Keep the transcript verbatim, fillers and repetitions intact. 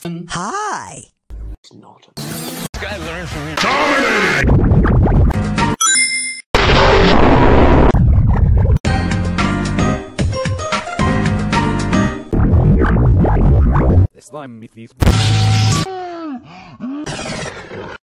Hi. It's not a... This guy learned from me. Slime meat these.